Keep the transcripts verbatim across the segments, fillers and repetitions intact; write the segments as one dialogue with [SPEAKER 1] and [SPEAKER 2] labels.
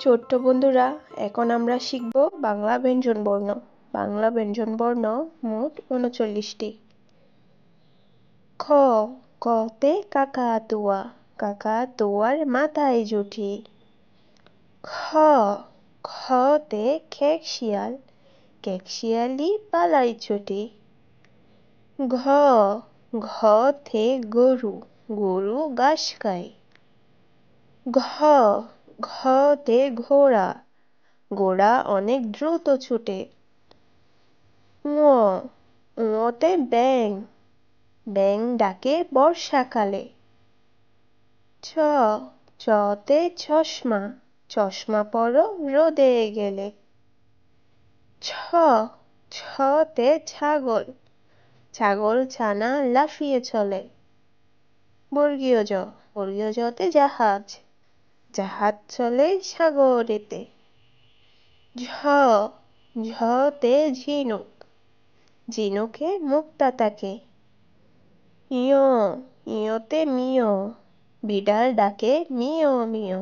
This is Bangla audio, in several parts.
[SPEAKER 1] ছোট্ট বন্ধুরা, এখন আমরা শিখব বাংলা ব্যঞ্জনবর্ণ। বাংলা ব্যঞ্জনবর্ণ মোট উনচল্লিশটি। খ, কতে কাকাতুয়া, কাকাতুয়ার মাথায় জুটি। খ, খতে খেকশিয়াল, খেকশিয়ালি পালায় ছুটি। ঘ, ঘতে গরু, গরু ঘাস খায়। ঘ, ঘতে ঘোড়া, ঘোড়া অনেক দ্রুত ছুটে। ঙ, ঙতে ব্যাঙ, ব্যাঙ ডাকে বর্ষাকালে। ছ, ছতে চশমা, চশমা পরো রোদে গেলে। ছ, ছতে ছাগল, ছাগল ছানা লাফিয়ে চলে। বর্গীয় জ, বর্গীয় জতে জাহাজ, জাহাজ চলে সাগরেতে। ঝ, ঝতে ঝিনুক, ঝিনুকে মুক্তা থাকে। ইয়, ইয়তে মিয়, বিড়াল ডাকে মিয় মিয়।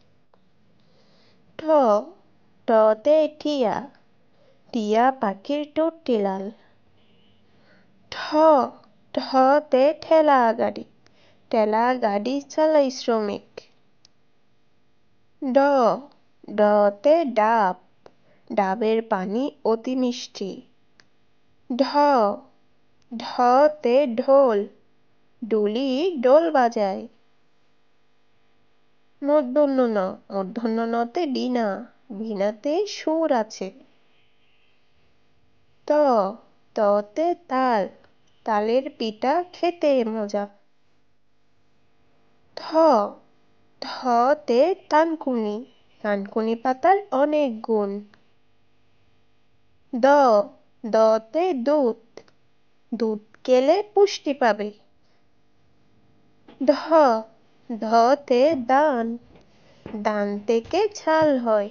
[SPEAKER 1] ঠ, টতে টিয়া, টিয়া পাখির ঠোঁটটি লাল। ঠ, ঠতে ঠেলা গাড়ি, ঠেলা গাড়ি চালায় শ্রমিক। ড, ডতে ডাব, ডাবের পানি অতি মিষ্টি। ঢ, ঢতে ঢোল, ঢুলি ঢোল বাজায়। মূর্ধন্য ণ, মূর্ধন্য ণতে বীণা, বীণাতে সুর আছে। ত, ততে তাল, তালের পিঠা খেতে মজা। থ, থতে থানকুনি, থানকুনি পাতার অনেক গুণ। দ, দতে দুধ, দুধ খেলে পুষ্টি পাবে। ধ, ধতে ধান, ধান থেকে চাল হয়।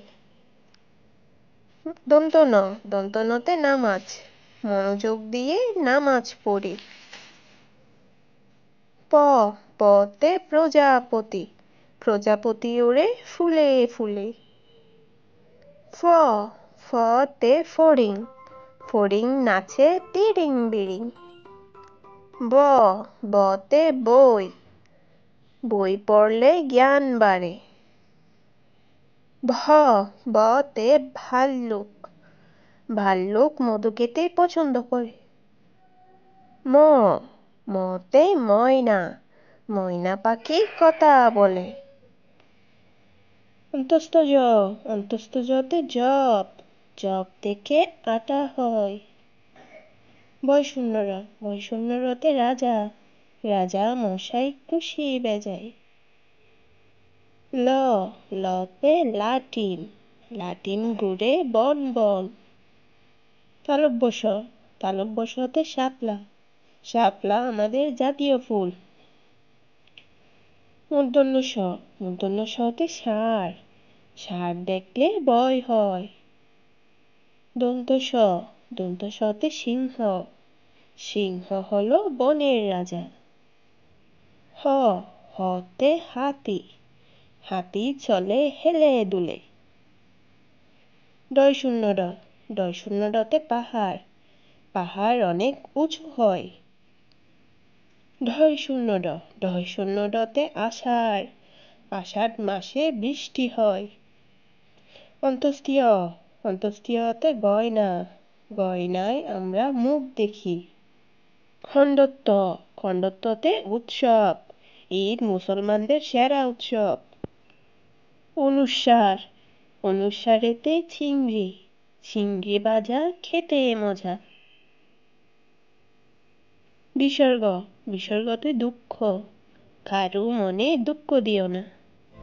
[SPEAKER 1] দন্ত ন, দন্ত নতে নামাজ, মনোযোগ দিয়ে নামাজ পড়ি। প, পতে প্রজাপতি, প্রজাপতি ওড়ে ফুলে ফুলে। ফ, ফতে ফড়িং, ফড়িং নাচে তিরিং বিরিং। ব, বতে বই, বই পড়লে জ্ঞান বাড়ে। ভ, ভতে ভাল্লুক, ভাল্লুক মধু খেতে পছন্দ করে। ম, মতে ময়না, ময়না পাখি কথা বলে। অন্তস্থ জ, অন্তস্থ জতে জব, জব থেকে আটা হয়। বয়শূন্য র, বয়শূন্য রতে রাজা, রাজা মশাই খুশি বেজায়। ল, লতে লাঠিম, লাঠিম ঘুরে বন বন। তালব্য শ, তালব্য শতে শাপলা, শাপলা আমাদের জাতীয় ফুল। মূর্ধন্য ষ, মূর্ধন্য শতে ষাঁড়, ষাঁড় দেখলে ভয় হয়। দন্ত স, দন্ত সতে সিংহ, সিংহ হলো বনের রাজা। হ, হতে হাতি, হাতি চলে হেলে দুলে। ডয় শূন্য ড, ডয় শূন্য ডতে পাহাড়, পাহাড় অনেক উঁচু হয়। ঢয় শূন্য ড, ঢয় শূন্য ডতে আষাঢ়, আষাঢ় মাসে বৃষ্টি হয়। অন্তস্তীয়, অন্তস্তীয়তে গয়না, গয়নায় আমরা মুখ দেখি। খণ্ডত্ব, খণ্ডত্বতে উৎসব, ঈদ মুসলমানদের সেরা উৎসব। অনুস্বার, অনুস্বারেতে চিংড়ি, চিংড়ি ভাজা খেতে মজা। বিসর্গ, বিসর্গতে দুঃখ, কারো মনে দুঃখ দিও না।